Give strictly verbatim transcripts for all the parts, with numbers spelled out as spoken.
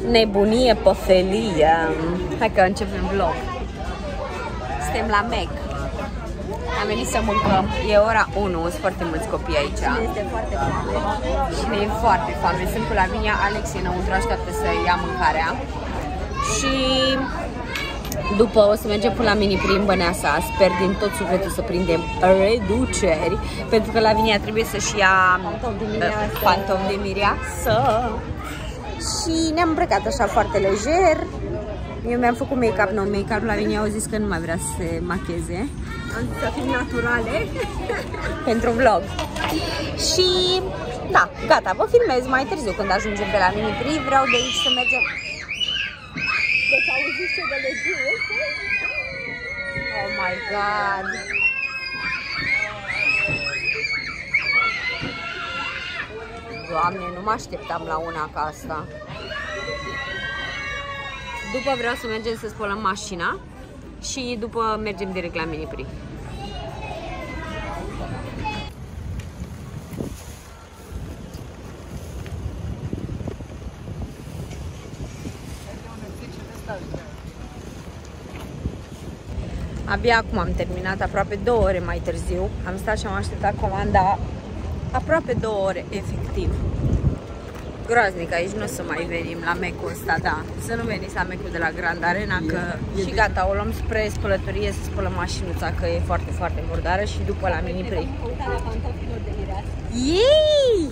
Nebunie pe felie. Hai că începem vlog. Suntem la Mac. Am venit să mâncăm. E ora unu, sunt foarte mulți copii aici. Cine este foarte foame. Cine e foarte foame. Sunt cu Lavinia, Alex e înăuntru, așteaptă să ia mâncarea. Și după o să mergem până la mini-prim Băneasa. Sper din tot sufletul să prindem reduceri, pentru că Lavinia trebuie să-și ia Pantofi de mireasă. pantofi de mireasă. Și ne-am îmbrăcat așa foarte lejer. Eu mi-am făcut make-up, nou make-up. Lavinia au zis că nu mai vrea să se macheze. Am zis să fim naturale. Pentru vlog. Și da, gata, vă filmez mai târziu când ajungem pe la mini-prim. Vreau de aici să mergem. Deci auziți ce de legiu este? Oh my god. Doamne, nu mă așteptam la una ca asta. După vreau să mergem să spălăm mașina și după mergem direct la mini-prim. Abia acum am terminat, aproape două ore mai târziu. Am stat și am așteptat comanda aproape două ore, efectiv. Groaznic, aici nu o să mai venim la Mac-ul ăsta, da. Să nu veniți la Mac-ul de la Grand Arena, că și gata, o luăm spre spălătorie să spălăm mașinuța, că e foarte, foarte murdară și după la mini-prim. Căutarea pantofilor de mireasă. Yay!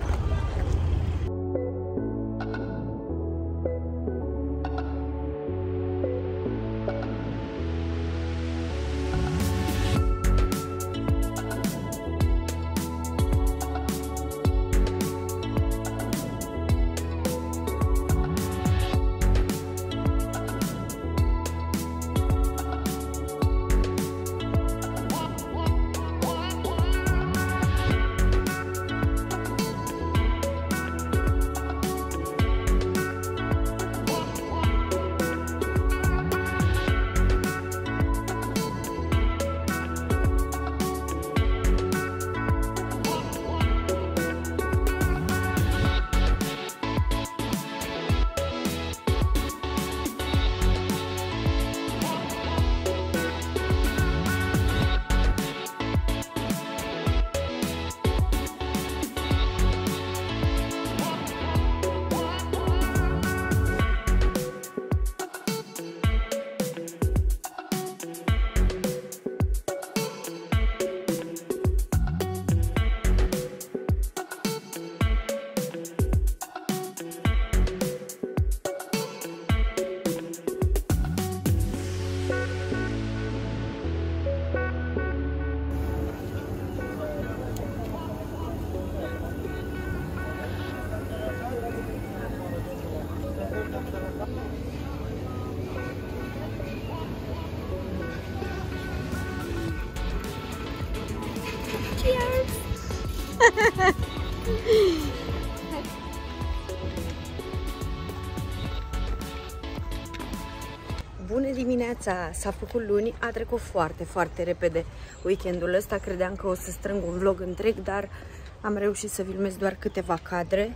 Bună dimineața! S-a făcut luni, a trecut foarte, foarte repede weekendul ăsta. Credeam că o să strâng un vlog întreg, dar am reușit să filmez doar câteva cadre.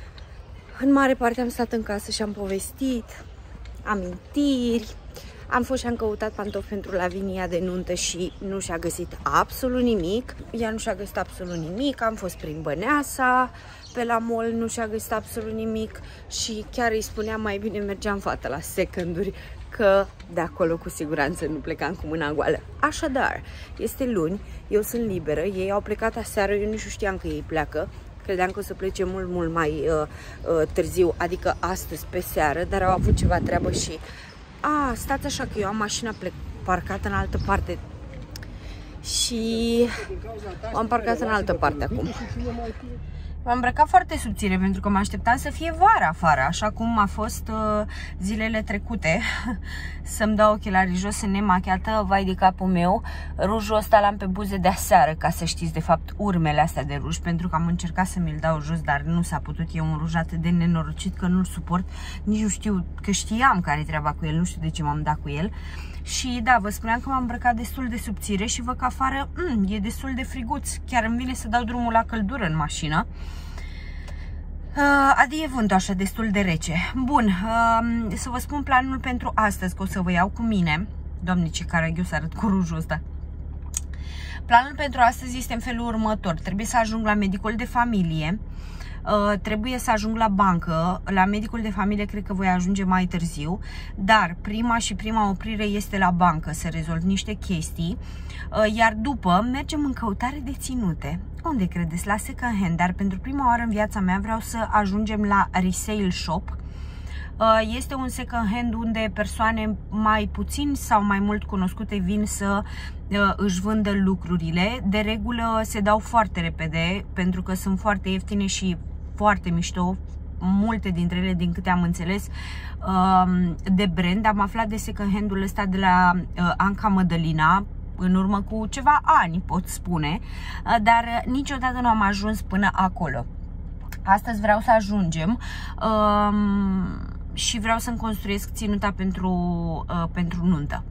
În mare parte am stat în casă și am povestit, amintiri. Am fost și am căutat pantofi pentru Lavinia de nuntă și nu și-a găsit absolut nimic. Ea nu și-a găsit absolut nimic. Am fost prin Băneasa, pe la mall, nu și-a găsit absolut nimic. Și chiar îi spuneam mai bine mergeam fată la seconduri, că de acolo cu siguranță nu plecam cu mâna goală. Așadar, este luni, eu sunt liberă, ei au plecat aseară, eu nici nu știam că ei pleacă. Credeam că o să plece mult, mult mai uh, uh, târziu, adică astăzi pe seară, dar au avut ceva treabă și... A, stați așa că eu am mașina parcată în altă parte și am parcat în altă parte acum. M-am îmbrăcat foarte subțire pentru că mă așteptam să fie vara afară, așa cum a fost uh, zilele trecute. Să-mi dau ochelarii jos, nemachiată, vai de capul meu. Rujul ăsta l-am pe buze de aseară, ca să știți, de fapt, urmele astea de ruj, pentru că am încercat să mi-l dau jos, dar nu s-a putut. E un ruj atât de nenorocit că nu-l suport. Nici nu știu, că știam care e treaba cu el, nu știu de ce m-am dat cu el. Și da, vă spuneam că m-am îmbrăcat destul de subțire și văd că afară mm, e destul de friguț. Chiar îmi vine să dau drumul la căldură în mașină. Uh, Adi e vântul așa destul de rece. Bun, uh, să vă spun planul pentru astăzi, că o să vă iau cu mine. Doamne, ce caraghiu să arăt cu rujul ăsta. Planul pentru astăzi este în felul următor. Trebuie să ajung la medicul de familie. Uh, trebuie să ajung la bancă. La medicul de familie cred că voi ajunge mai târziu. Dar prima și prima oprire este la bancă, să rezolv niște chestii. Uh, iar după mergem în căutare de ținute. Unde credeți? La second hand. Dar pentru prima oară în viața mea vreau să ajungem la resale shop. Uh, este un second hand unde persoane mai puțin sau mai mult cunoscute vin să uh, își vândă lucrurile. De regulă se dau foarte repede pentru că sunt foarte ieftine și foarte mișto, multe dintre ele, din câte am înțeles, de brand. Am aflat de second hand-ul ăsta de la Anca Mădălina în urmă cu ceva ani, pot spune, dar niciodată nu am ajuns până acolo. Astăzi vreau să ajungem și vreau să-mi construiesc ținuta pentru, pentru nuntă.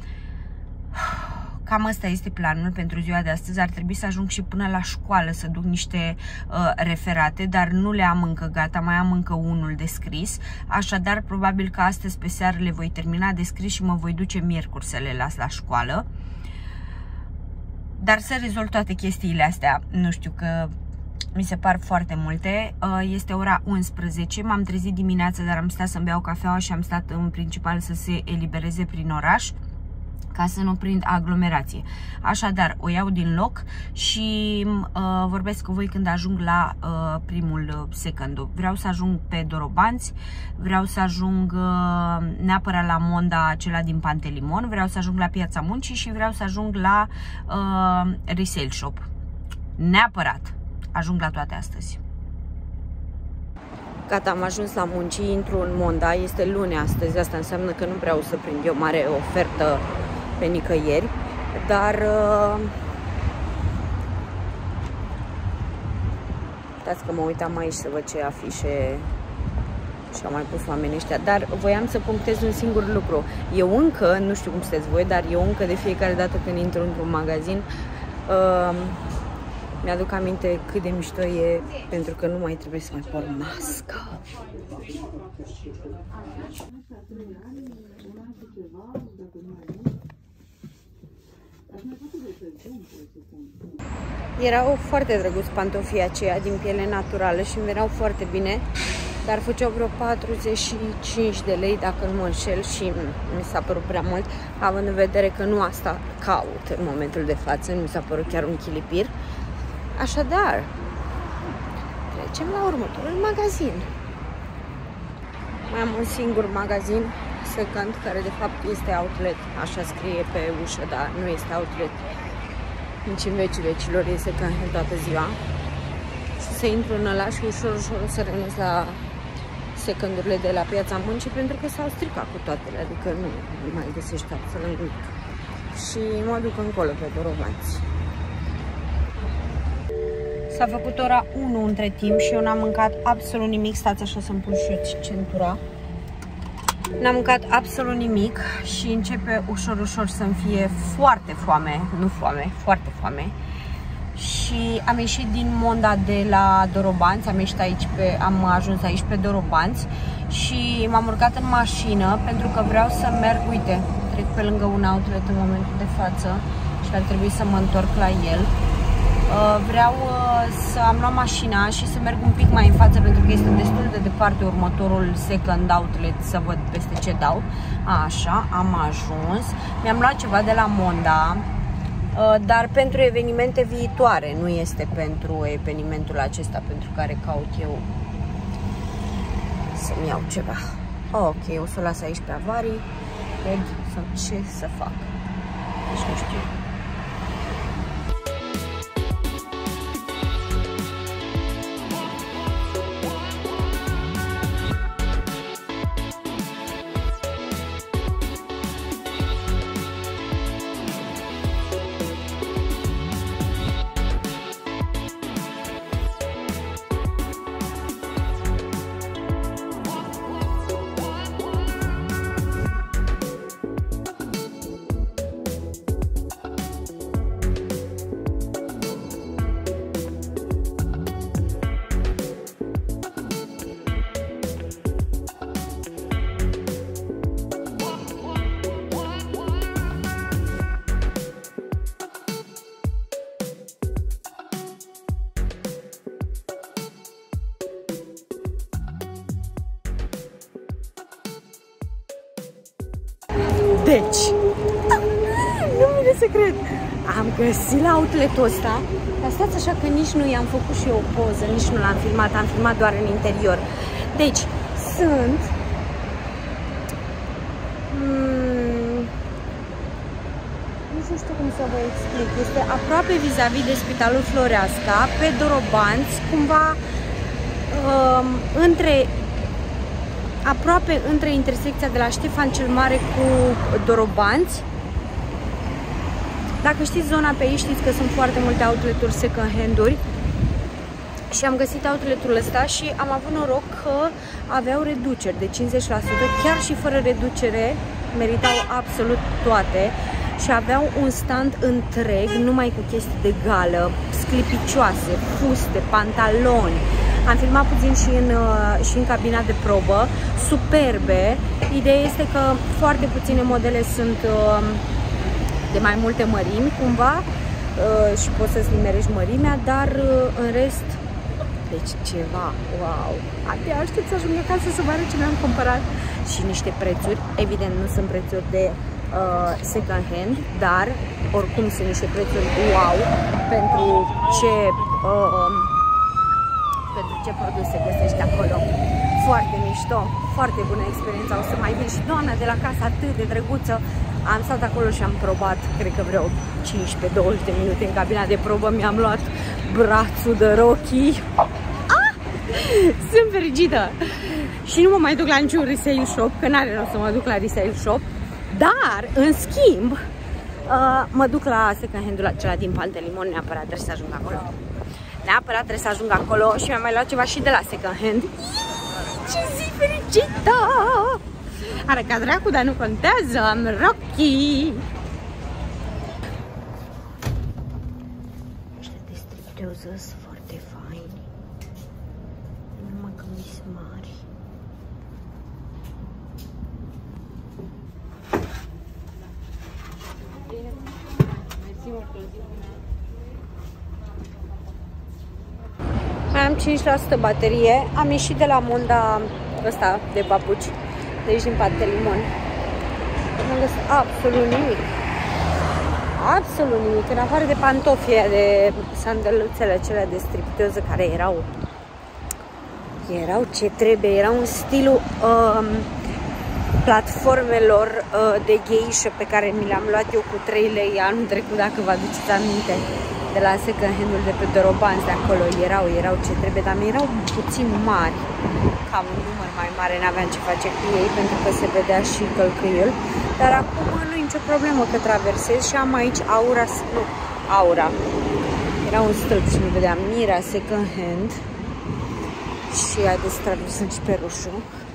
Cam asta este planul pentru ziua de astăzi. Ar trebui să ajung și până la școală să duc niște uh, referate, dar nu le am încă gata, mai am încă unul de scris. Așadar, probabil că astăzi pe seară le voi termina de scris și mă voi duce miercuri să le las la școală. Dar să rezolv toate chestiile astea, nu știu, că mi se par foarte multe. Uh, este ora unsprezece, m-am trezit dimineața, dar am stat să-mi beau cafeaua și am stat în principal să se elibereze prin oraș, ca să nu prind aglomerație. Așadar, o iau din loc și uh, vorbesc cu voi când ajung la uh, primul second. Vreau să ajung pe Dorobanți, vreau să ajung uh, neapărat la Monda acela din Pantelimon, vreau să ajung la Piața Muncii și vreau să ajung la uh, resale shop. Neapărat. Ajung la toate astăzi. Gata, am ajuns la Muncii, intru în Monda, este luni astăzi, asta înseamnă că nu vreau să prind eu mare ofertă pe nicăieri, dar uh, uitați că mă uitam aici să văd ce afișe și-au mai pus oamenii ăștia, dar voiam să punctez un singur lucru. Eu încă, nu știu cum sunteți voi, dar eu încă de fiecare dată când intru într-un magazin uh, mi-aduc aminte cât de mișto e, pentru că nu mai trebuie să mai port mască. Erau foarte drăguți pantofii aceia din piele naturală și îmi veneau foarte bine, dar făceau vreo patruzeci și cinci de lei, dacă nu mă înșel, și mi s-a părut prea mult, având în vedere că nu asta caut în momentul de față, nu mi s-a părut chiar un chilipir. Așadar, trecem la următorul magazin. Mai am un singur magazin second, care de fapt este outlet, așa scrie pe ușă, dar nu este outlet nici în vecii vecilor, e second toată ziua. Și să intru în ăla și ușor, ușor să renunț la secundurile de la Piața Muncii, pentru că s-au stricat cu toatele, adică nu mai găsești absolut nimic. Și mă duc încolo pe Dorobanți. S-a făcut ora unu între timp și eu n-am mâncat absolut nimic. Stați așa să-mi pun și eu centura. N-am mâncat absolut nimic și începe ușor, ușor să-mi fie foarte foame. Nu foame, foarte foame. Și am ieșit din Monda de la Dorobanți, am ieșit aici pe, am ajuns aici pe Dorobanți și m-am urcat în mașină pentru că vreau să merg, uite, trec pe lângă un outlet în momentul de față și ar trebui să mă întorc la el. Vreau să am luat mașina și să merg un pic mai în față, pentru că este destul de departe următorul second outlet, să văd peste ce dau. Așa, am ajuns. Mi-am luat ceva de la Monda, dar pentru evenimente viitoare, nu este pentru evenimentul acesta pentru care caut eu să-mi iau ceva. Ok, o să o las aici pe avarii, cred, sau ce să fac. Deci nu știu. Deci, nu vine să cred. Am găsit la outletul ăsta. Dar stați așa că nici nu i-am făcut și eu o poză, nici nu l-am filmat, am filmat doar în interior. Deci, sunt... Hmm, nu știu cum să vă explic. Este aproape vis-a-vis de Spitalul Floreasca, pe Dorobanți, cumva um, între... aproape între intersecția de la Ștefan cel Mare cu Dorobanți. Dacă știți zona pe aici, știți că sunt foarte multe outlet-uri second hand-uri. Și am găsit outlet-ul ăsta și am avut noroc că aveau reduceri de cincizeci la sută, chiar și fără reducere, meritau absolut toate. Și aveau un stand întreg, numai cu chestii de gală, sclipicioase, fuste, pantaloni. Am filmat puțin și în, și în cabina de probă, superbe. Ideea este că foarte puține modele sunt de mai multe mărimi, cumva, și poți să-ți nimerești mărimea, dar în rest, deci ceva, wow! Abia aștept să ajung acasă să vă arăt ce mi-am cumpărat și niște prețuri. Evident, nu sunt prețuri de uh, second hand, dar oricum sunt niște prețuri wow pentru ce... Uh, pentru ce produse găsești acolo. Foarte mișto, foarte bună experiență. O să mai vin și doamna de la casă atât de drăguță. Am stat acolo și am probat, cred că vreo cincisprezece douăzeci de minute în cabina de probă. Mi-am luat brațul de Rocky. Ah! Sunt fericită! Și nu mă mai duc la niciun resale shop, că n-are rost să mă duc la resale shop. Dar, în schimb, uh, mă duc la second hand-ul acela din Pantelimon. Neapărat trebuie să ajung acolo. Neapărat trebuie să ajung acolo și mi-am mai luat ceva și de la second hand. Ce zi fericită! Are ca dracu, dar nu contează, am Rocky! Ăștia de stripteoză sunt foarte faini. Numai că mi sunt mari. Mai am cinci la sută baterie. Am ieșit de la Monda ăsta de papuci, de aici din Pantelimon. Nu am găsit absolut nimic. Absolut nimic. În afară de pantofii, de sandaluțele acelea de stripteoză care erau erau ce trebuie. Erau în stilul um, platformelor uh, de geisha pe care mi le-am luat eu cu trei lei anul trecut, dacă vă aduceți aminte. De la second hand-ul de pe Dorobanți, de acolo erau, erau ce trebuie, dar mi erau puțin mari, cam un număr mai mare, n-aveam ce face cu ei, pentru că se vedea și călcâiul, dar acum nu e nicio problemă că traversez și am aici Aura, nu, Aura, era un stâlp și nu vedeam, Mira second hand și haideți să traversăm și pe roșu.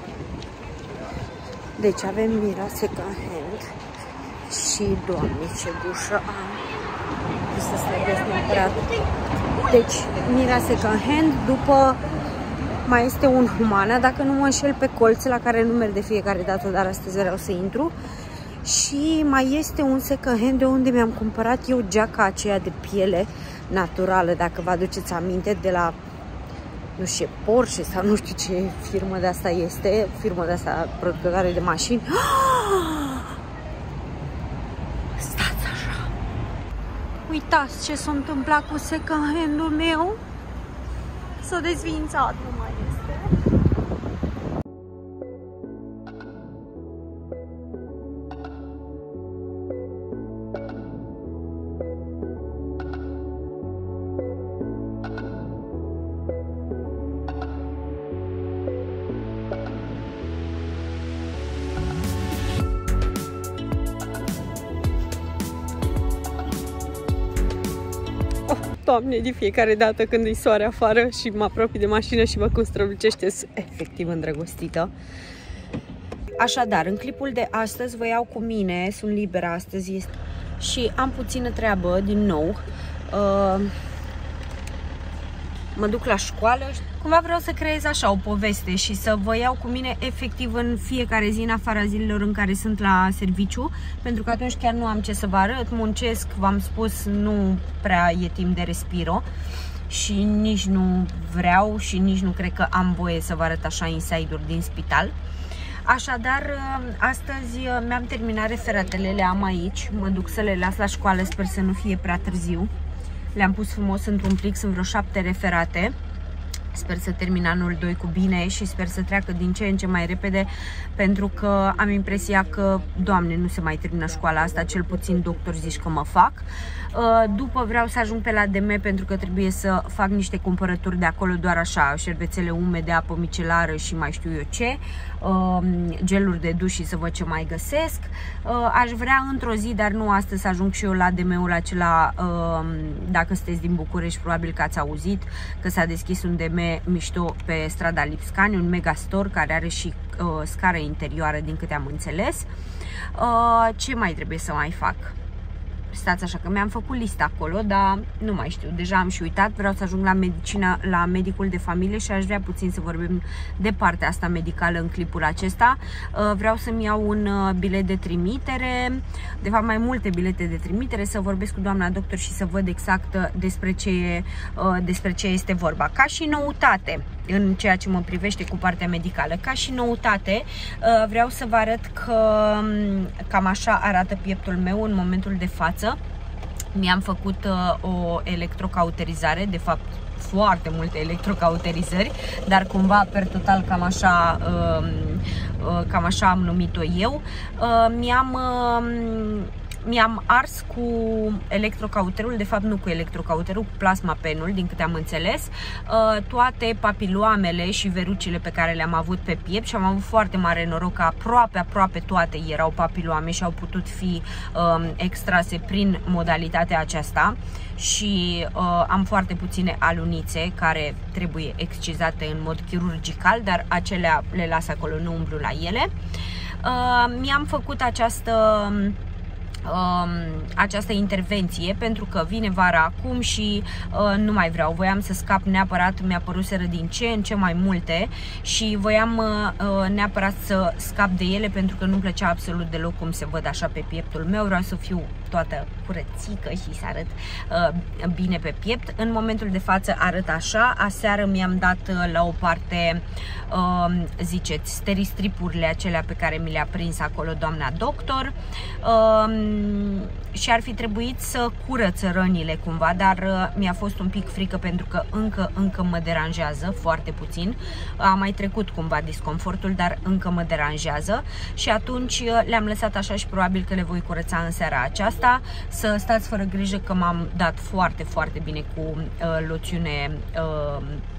Deci avem Mira second hand și, Doamne, ce gușă am. Să slăbesc neapărat. Deci, Mira second hand, după mai este un Humana, dacă nu mă înșel, pe colț, la care nu merg de fiecare dată, dar astăzi vreau să intru. Și mai este un second hand de unde mi-am cumpărat eu geaca aceea de piele naturală, dacă vă aduceți aminte, de la, nu știu, Porsche sau nu știu ce firmă de asta este, firmă de asta producătoare de mașini. Uitați ce s-a întâmplat cu second hand-ul meu. S-a dezvințat, nu mai este. Doamne, de fiecare dată când e soare afară și mă apropii de mașină și văd cum strălucește, sunt efectiv îndrăgostită. Așadar, în clipul de astăzi vă iau cu mine, sunt liberă astăzi este... și am puțină treabă din nou. Uh, mă duc la școală, cumva vreau să creez așa o poveste și să vă iau cu mine efectiv în fiecare zi, în afara zilelor în care sunt la serviciu, pentru că atunci chiar nu am ce să vă arăt, muncesc, v-am spus, nu prea e timp de respiro și nici nu vreau și nici nu cred că am voie să vă arăt așa inside-uri din spital. Așadar, astăzi mi-am terminat referatele, le am aici, mă duc să le las la școală, sper să nu fie prea târziu. Le-am pus frumos într-un plic, sunt vreo șapte referate. Sper să termin anul doi cu bine și sper să treacă din ce în ce mai repede, pentru că am impresia că, Doamne, nu se mai termină școala asta, cel puțin doctor zici că mă fac. După vreau să ajung pe la D M pentru că trebuie să fac niște cumpărături de acolo, doar așa, șervețele umede, apă micelară și mai știu eu ce, geluri de duș și să văd ce mai găsesc. Aș vrea într-o zi, dar nu astăzi, să ajung și eu la D M-ul acela, dacă sunteți din București, probabil că ați auzit că s-a deschis un D M mișto pe strada Lipscani, un megastore care are și scară interioară, din câte am înțeles. Ce mai trebuie să mai fac? Stați așa că mi-am făcut lista acolo, dar nu mai știu, deja am și uitat. Vreau să ajung la medicina, la medicul de familie și aș vrea puțin să vorbim de partea asta medicală în clipul acesta. Vreau să-mi iau un bilet de trimitere, de fapt mai multe bilete de trimitere, să vorbesc cu doamna doctor și să văd exact despre ce, despre ce este vorba. Ca și noutate, în ceea ce mă privește cu partea medicală, ca și noutate, vreau să vă arăt că cam așa arată pieptul meu în momentul de față. Mi-am făcut o electrocauterizare, de fapt foarte multe electrocauterizări, dar cumva per total cam așa, cam așa am numit-o eu. Mi-am Mi-am ars cu electrocauterul, de fapt nu cu electrocauterul, cu plasmapenul, din câte am înțeles, toate papiloamele și verucile pe care le-am avut pe piept și am avut foarte mare noroc că aproape, aproape toate erau papiloame și au putut fi um, extrase prin modalitatea aceasta și uh, am foarte puține alunițe care trebuie excizate în mod chirurgical, dar acelea le las acolo, nu umblu la ele. Uh, mi-am făcut această această intervenție pentru că vine vara acum și uh, nu mai vreau, voiam să scap neapărat, mi-a păruseră din ce în ce mai multe și voiam uh, neapărat să scap de ele pentru că nu-mi plăcea absolut deloc cum se văd așa pe pieptul meu. Vreau să fiu toată curățică și să arăt uh, bine pe piept. În momentul de față arăt așa. Aseară mi-am dat uh, la o parte uh, ziceți, steristripurile acelea pe care mi le-a prins acolo doamna doctor. uh, Și ar fi trebuit să curăț rănile cumva, dar mi-a fost un pic frică pentru că încă, încă mă deranjează foarte puțin. A mai trecut cumva disconfortul, dar încă mă deranjează și atunci le-am lăsat așa și probabil că le voi curăța în seara aceasta. Să stați fără grijă că m-am dat foarte, foarte bine cu uh, loțiune uh,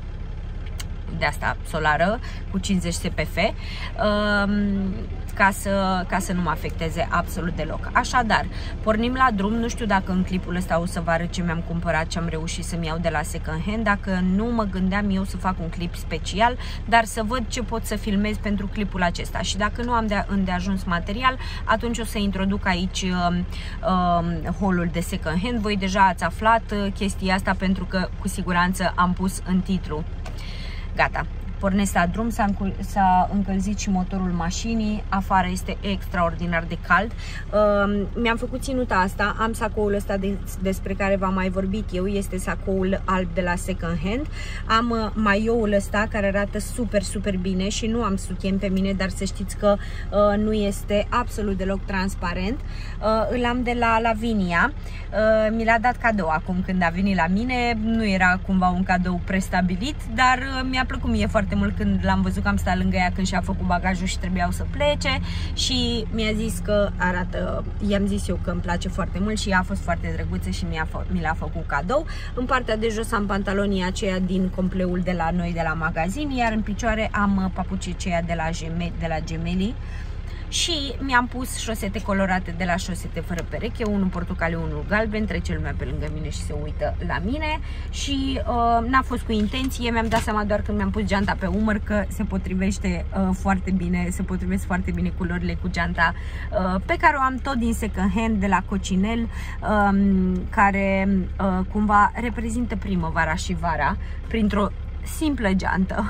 de asta solară cu cincizeci S P F uh, ca să, ca să nu mă afecteze absolut deloc. Așadar, pornim la drum. Nu știu dacă în clipul ăsta o să vă arăt ce mi-am cumpărat, ce am reușit să-mi iau de la second hand. Dacă nu, mă gândeam eu să fac un clip special, dar să văd ce pot să filmez pentru clipul acesta. Și dacă nu am de îndeajuns material, atunci o să introduc aici uh, uh, haul-ul de second hand. Voi deja ați aflat uh, chestia asta pentru că cu siguranță am pus în titlu. Gata, pornesc la drum, s-a încălzit și motorul mașinii, afară este extraordinar de cald. Uh, Mi-am făcut ținuta asta, am sacoul ăsta de, despre care v-am mai vorbit eu, este sacoul alb de la second hand. Am uh, maioul ăsta care arată super, super bine și nu am sutien pe mine, dar să știți că uh, nu este absolut deloc transparent. Uh, îl am de la Lavinia, uh, mi l-a dat cadou acum când a venit la mine, nu era cumva un cadou prestabilit, dar uh, mi-a plăcut mie foarte mult când l-am văzut că am stat lângă ea când și-a făcut bagajul și trebuiau să plece și mi-a zis că arată, i-am zis eu că îmi place foarte mult și ea a fost foarte drăguță și mi l-a făcut cadou. În partea de jos am pantalonii aceia din compleul de la noi de la magazin, iar în picioare am papucii aceia de la, Geme, de la Gemelli. Și mi-am pus șosete colorate de la Șosete Fără Pereche, unul portocaliu, unul galben, trece lumea pe lângă mine și se uită la mine și uh, n-a fost cu intenție, mi-am dat seama doar când mi-am pus geanta pe umăr că se potrivește uh, foarte bine, se potrivesc foarte bine culorile cu geanta uh, pe care o am tot din second hand de la Cocinel, uh, care uh, cumva reprezintă primăvara și vara printr-o simplă geantă.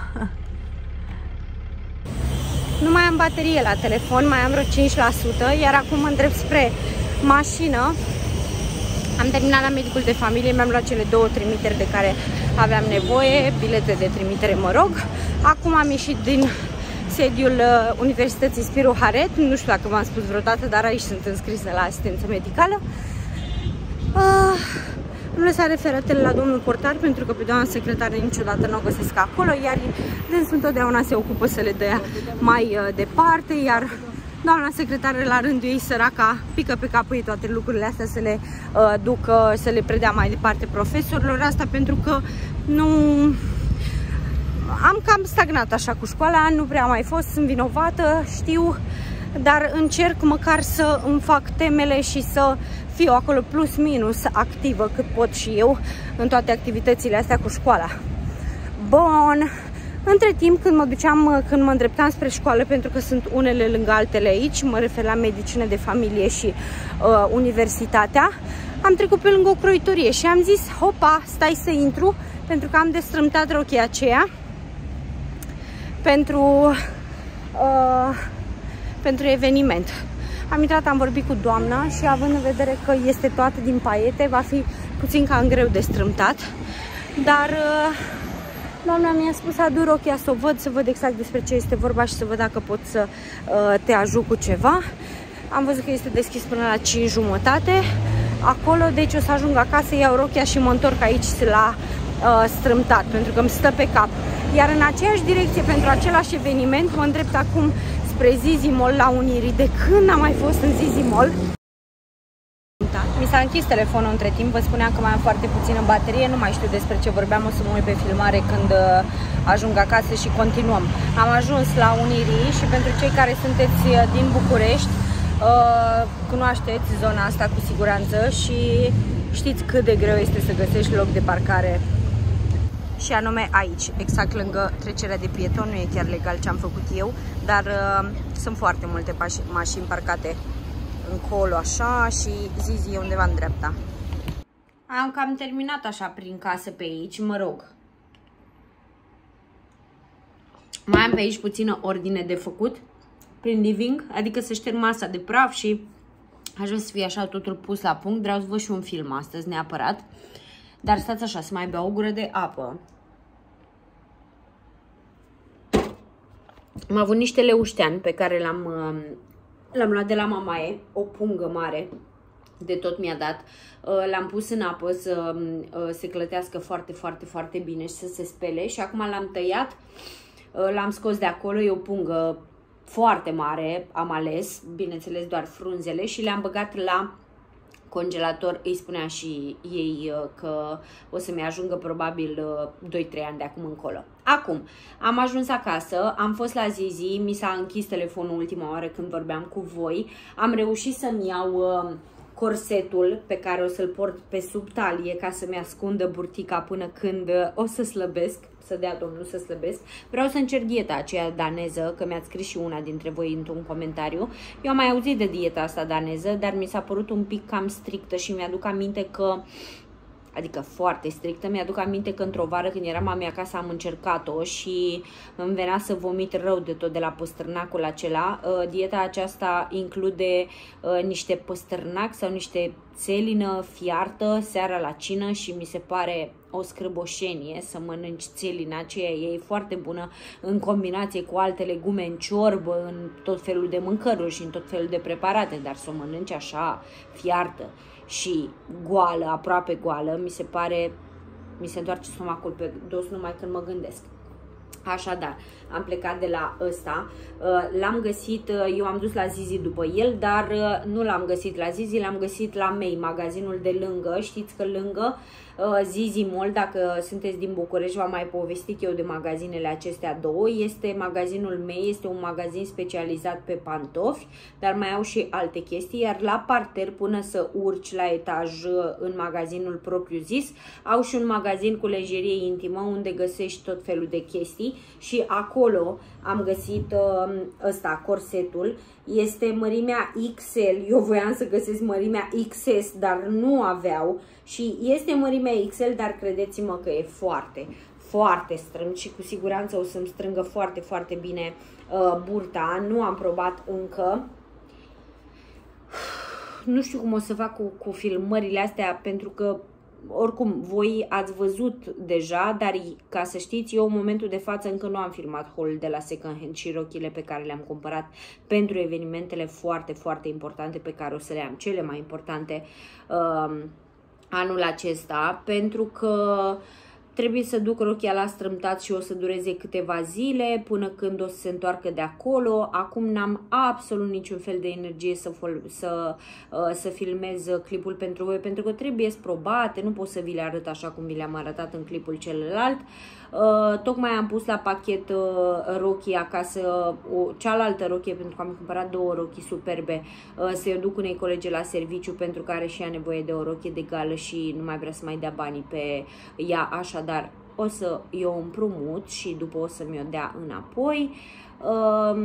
Nu mai am baterie la telefon, mai am vreo cinci la sută, iar acum mă îndrept spre mașină. Am terminat la medicul de familie, mi-am luat cele două trimiteri de care aveam nevoie, bilete de trimitere, mă rog. Acum am ieșit din sediul uh, Universității Spiru Haret. Nu știu dacă v-am spus vreodată, dar aici sunt înscrisă la asistență medicală. Uh, nu lăsa referatele la domnul portar, pentru că pe doamna secretară niciodată nu o găsesc acolo, iar dânsul întotdeauna se ocupă să le dea mai uh, departe, iar doamna secretară la rândul ei, săraca, pică pe capul ei toate lucrurile astea să le uh, ducă, să le predea mai departe profesorilor. Asta pentru că nu... Am cam stagnat așa cu școala, nu prea am mai fost, sunt vinovată, știu, dar încerc măcar să îmi fac temele și să fiu acolo plus minus activă cât pot și eu în toate activitățile astea cu școala. Bun. Între timp, când mă duceam, când mă îndreptam spre școală, pentru că sunt unele lângă altele aici, mă refer la medicină de familie și uh, universitatea, am trecut pe lângă o croitorie și am zis, hopa, stai să intru, pentru că am destrâmtat rochia aceea pentru, uh, pentru eveniment. Am intrat, am vorbit cu doamna și având în vedere că este toată din paiete, va fi puțin cam greu de strâmtat, dar... Uh, Doamna mi-a spus, adu rochia să o văd, să văd exact despre ce este vorba și să văd dacă pot să uh, te ajut cu ceva. Am văzut că este deschis până la cinci jumătate acolo, deci o să ajung acasă, iau rochia și mă întorc aici la uh, strâmtat, pentru că îmi stă pe cap. Iar în aceeași direcție, pentru același eveniment, mă îndrept acum spre Zizi Mall la Unirii. De când am mai fost în Zizi Mall? Mi s-a închis telefonul între timp, vă spuneam că mai am foarte puțină baterie, nu mai știu despre ce vorbeam, o să mă uit pe filmare când ajung acasă și continuăm. Am ajuns la Unirii și pentru cei care sunteți din București, cunoașteți zona asta cu siguranță și știți cât de greu este să găsești loc de parcare. Și anume aici, exact lângă trecerea de pieton, nu e chiar legal ce am făcut eu, dar uh, sunt foarte multe mașini parcate încolo așa și Zizi e undeva în dreapta. Am cam terminat așa prin casă pe aici, mă rog. Mai am pe aici puțină ordine de făcut prin living, adică să șterg masa de praf și aș vrea să fie așa totul pus la punct. Vreau să văd și un film astăzi neapărat, dar stați așa, să mai beau o gură de apă. Am avut niște leușteani pe care l-am L-am luat de la mamaie, o pungă mare, de tot mi-a dat. L-am pus în apă să se clătească foarte, foarte, foarte bine și să se spele și acum l-am tăiat, l-am scos de acolo, e o pungă foarte mare, am ales, bineînțeles doar frunzele și le-am băgat la congelator. Îi spunea și ei că o să-mi ajungă probabil doi trei ani de acum încolo. Acum, am ajuns acasă, am fost la Zizi, mi s-a închis telefonul ultima oară când vorbeam cu voi, am reușit să-mi iau corsetul pe care o să-l port pe sub talie ca să-mi ascundă burtica până când o să slăbesc, să dea Domnul să slăbesc. Vreau să încerc dieta aceea daneză, că mi-ați scris și una dintre voi într-un comentariu. Eu am mai auzit de dieta asta daneză, dar mi s-a părut un pic cam strictă și mi-aduc aminte că, adică foarte strictă, mi-aduc aminte că într-o vară când eram la mea acasă am încercat-o și îmi venea să vomit rău de tot de la păstârnacul acela. Dieta aceasta include niște păstârnac sau niște țelină fiartă seara la cină și mi se pare o scrâboșenie să mănânci țelina aceea, e foarte bună în combinație cu alte legume, în ciorbă, în tot felul de mâncăruri și în tot felul de preparate, dar să o mănânci așa fiartă și goală, aproape goală, mi se pare, mi se întoarce stomacul pe dos numai când mă gândesc. Așadar, am plecat de la ăsta, l-am găsit, eu am dus la Zizi după el, dar nu l-am găsit la Zizi, l-am găsit la Mei, magazinul de lângă, știți că lângă Zizi Mall, dacă sunteți din București, v-am mai povestit eu de magazinele acestea două, este magazinul Mei, este un magazin specializat pe pantofi, dar mai au și alte chestii, iar la parter, până să urci la etaj în magazinul propriu zis, au și un magazin cu lejerie intimă unde găsești tot felul de chestii și acolo am găsit ăsta, corsetul, este mărimea X L, eu voiam să găsesc mărimea X S, dar nu aveau și este mărimea X L, dar credeți-mă că e foarte, foarte strâmt și cu siguranță o să-mi strângă foarte, foarte bine uh, burta. Nu am probat încă. Nu știu cum o să fac cu, cu filmările astea, pentru că oricum, voi ați văzut deja, dar ca să știți, eu în momentul de față încă nu am filmat haul de la second hand și rochile pe care le-am cumpărat pentru evenimentele foarte, foarte importante pe care o să le am, cele mai importante uh, anul acesta, pentru că trebuie să duc rochia la strâmtat și o să dureze câteva zile până când o să se întoarcă de acolo. Acum n-am absolut niciun fel de energie să, să, să filmez clipul pentru voi, pentru că trebuie probate, nu pot să vi le arăt așa cum vi le-am arătat în clipul celălalt. Uh, tocmai am pus la pachet uh, rochii acasă, o cealaltă rochie, pentru că am cumpărat două rochii superbe, uh, să-i duc unei colege la serviciu pentru că are și ea nevoie de o rochie de gală și nu mai vrea să mai dea banii pe ea, așadar o să eu împrumut și după o să mi-o dea înapoi. Uh,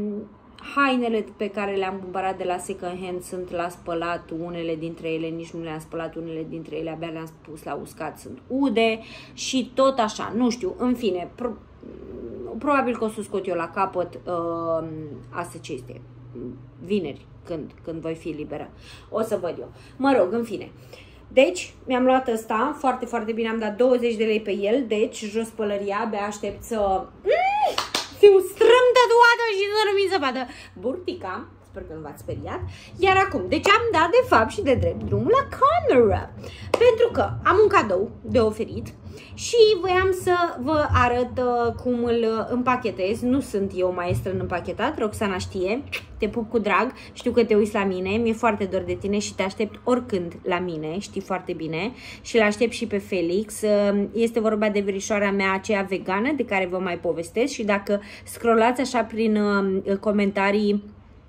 Hainele pe care le-am cumpărat de la second hand sunt la spălat, unele dintre ele nici nu le-am spălat, unele dintre ele abia le-am pus la uscat, sunt ude și tot așa, nu știu, în fine, pro probabil că o să scot eu la capăt, uh, asta ce este, vineri, când, când voi fi liberă, o să văd eu, mă rog, în fine. Deci, mi-am luat ăsta, foarte, foarte bine, am dat douăzeci de lei pe el, deci jos pălăria, abia aștept să... Mm! Fiu strâm tatuată și să nu mi se vadă burtica, sper că nu v-ați speriat. Iar acum, deci am dat de fapt și de drept drumul la cameră, pentru că am un cadou de oferit și voiam să vă arăt uh, cum îl împachetez. Nu sunt eu maestră în împachetat, Roxana știe, te pup cu drag, știu că te uiți la mine, mi-e foarte dor de tine și te aștept oricând la mine, știi foarte bine, și l-aștept și pe Felix. Uh, este vorba de verișoara mea aceea vegană de care vă mai povestesc și dacă scrollați așa prin uh, comentarii,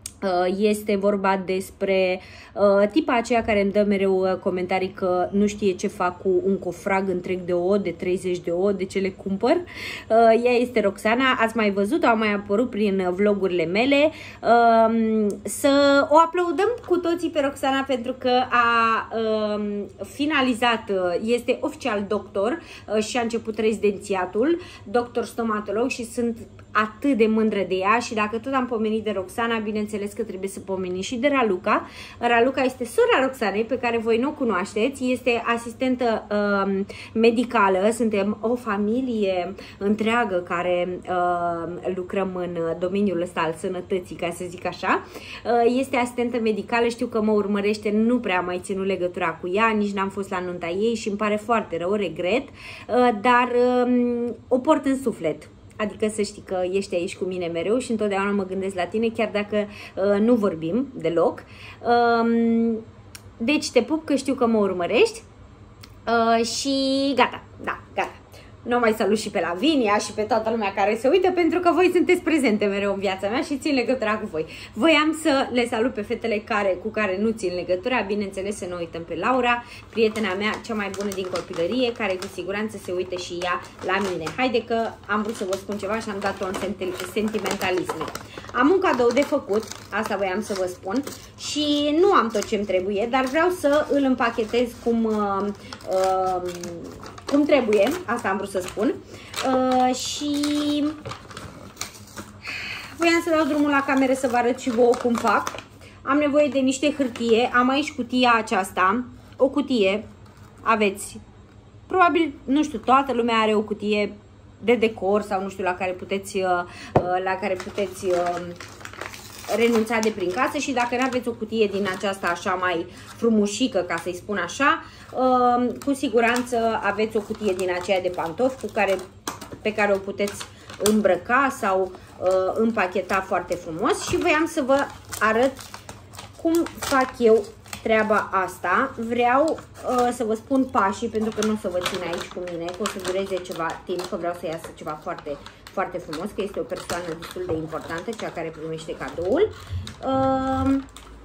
este vorba despre uh, tipa aceea care îmi dă mereu uh, comentarii că nu știe ce fac cu un cofrag întreg de ouă, de treizeci de ouă, de ce le cumpăr. Uh, ea este Roxana, ați mai văzut, au mai apărut prin vlogurile mele. Uh, să o aplaudăm cu toții pe Roxana pentru că a uh, finalizat, uh, este oficial doctor uh, și a început rezidențiatul, doctor stomatolog și sunt atât de mândră de ea și dacă tot am pomenit de Roxana, bineînțeles că trebuie să pomeni și de Raluca. Raluca este sora Roxanei, pe care voi nu o cunoașteți, este asistentă uh, medicală, suntem o familie întreagă care uh, lucrăm în domeniul ăsta al sănătății, ca să zic așa. Uh, este asistentă medicală, știu că mă urmărește, nu prea am mai ținut legătura cu ea, nici n-am fost la nunta ei și îmi pare foarte rău, regret, uh, dar uh, o port în suflet. Adică să știi că ești aici cu mine mereu și întotdeauna mă gândesc la tine, chiar dacă uh, nu vorbim deloc. Uh, deci te pup că știu că mă urmărești uh, și gata, da, gata. Nu mai salut și pe Lavinia și pe toată lumea care se uită, pentru că voi sunteți prezente mereu în viața mea și țin legătura cu voi. Voiam să le salut pe fetele care, cu care nu țin legătura, bineînțeles să ne uităm pe Laura, prietena mea cea mai bună din copilărie, care cu siguranță se uită și ea la mine. Haide că am vrut să vă spun ceva și am dat-o în sentimentalisme. Am un cadou de făcut, asta voiam să vă spun, și nu am tot ce-mi trebuie, dar vreau să îl împachetez cum... Uh, uh, cum trebuie, asta am vrut să spun, uh, și voiam să dau drumul la cameră să vă arăt și vouă cum fac. Am nevoie de niște hârtie, am aici cutia aceasta, o cutie, aveți, probabil, nu știu, toată lumea are o cutie de decor sau nu știu, la care puteți, uh, la care puteți uh, renunța de prin casă, și dacă nu aveți o cutie din aceasta așa mai frumușică, ca să-i spun așa, uh, cu siguranță aveți o cutie din aceea de pantofi cu care, pe care o puteți îmbrăca sau uh, împacheta foarte frumos. Și voiam să vă arăt cum fac eu treaba asta. Vreau uh, să vă spun pașii, pentru că nu o să vă țin aici cu mine, că o să dureze ceva timp, că vreau să iasă ceva foarte foarte frumos, că este o persoană destul de importantă, cea care primește cadoul. Uh,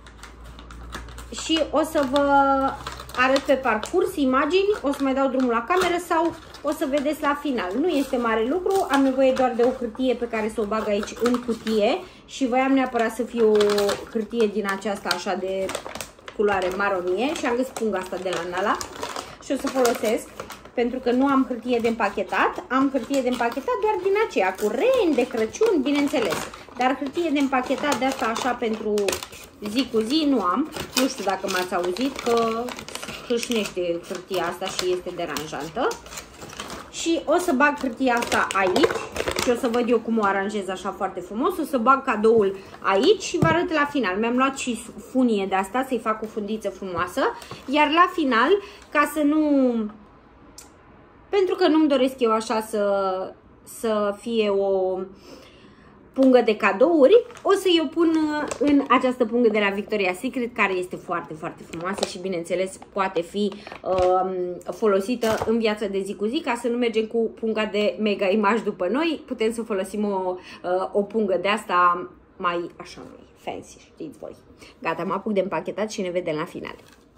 și o să vă arăt pe parcurs imagini, o să mai dau drumul la cameră sau o să vedeți la final. Nu este mare lucru, am nevoie doar de o hârtie pe care să o bag aici în cutie și voiam neapărat să fie o hârtie din aceasta așa de culoare maronie și am găsit punga asta de la Nala și o să folosesc. Pentru că nu am hârtie de împachetat, am hârtie de împachetat doar din aceea, cu reni de Crăciun, bineînțeles. Dar hârtie de împachetat de asta așa pentru zi cu zi nu am. Nu știu dacă m-ați auzit că hâșnește hârtia asta și este deranjantă. Și o să bag hârtia asta aici și o să văd eu cum o aranjez așa foarte frumos. O să bag cadoul aici și vă arăt la final. Mi-am luat și funie de asta să-i fac o fundiță frumoasă. Iar la final, ca să nu... Pentru că nu-mi doresc eu așa să, să fie o pungă de cadouri, o să eu pun în această pungă de la Victoria's Secret, care este foarte, foarte frumoasă și bineînțeles poate fi um, folosită în viața de zi cu zi. Ca să nu mergem cu punga de Mega Image după noi, putem să folosim o, uh, o pungă de asta mai așa, mai fancy, știți voi. Gata, mă apuc de împachetat și ne vedem la final.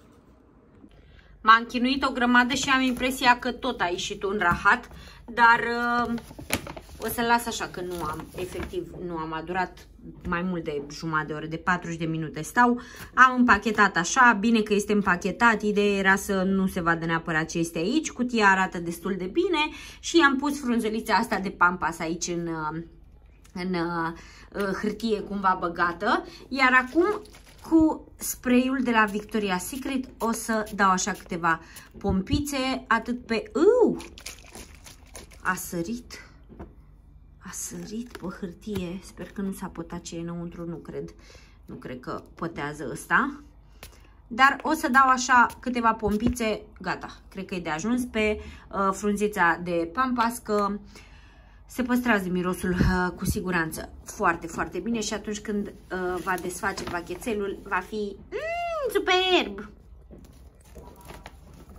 M-am chinuit o grămadă și am impresia că tot a ieșit un rahat, dar uh, o să-l las așa, că nu am, efectiv, nu am, a durat mai mult de jumătate de oră, de patruzeci de minute stau. Am împachetat așa, bine că este împachetat, ideea era să nu se vadă neapărat ce este aici, cutia arată destul de bine și am pus frunzelița asta de Pampas aici în, în uh, hârtie cumva băgată, iar acum cu spray-ul de la Victoria's Secret o să dau așa câteva pompițe, atât pe... Uh! A sărit, a sărit pe hârtie, sper că nu s-a pătat ce e înăuntru, nu cred, nu cred că pătează ăsta, dar o să dau așa câteva pompițe, gata, cred că e de ajuns pe uh, frunzița de Pampas, că se păstrează mirosul uh, cu siguranță foarte, foarte bine și atunci când uh, va desface pachetelul va fi mm, superb!